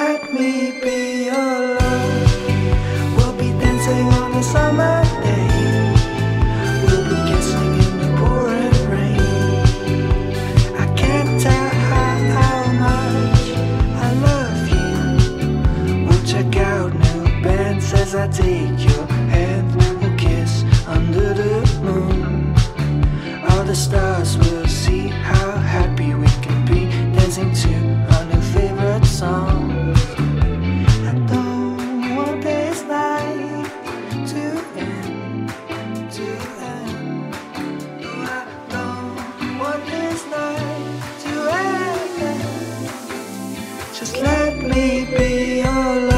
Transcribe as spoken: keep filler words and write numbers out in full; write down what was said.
let me be your love. We'll be dancing on a summer day. We'll be kissing in the pouring rain. I can't tell how, how much I love you. We'll check out new bands as I take your hand. We'll kiss under the moon. All the stars will see how happy we can be, dancing to our new favorite songs. I don't want this night to end, to end. No, I don't want this night to end. Just let me be your love.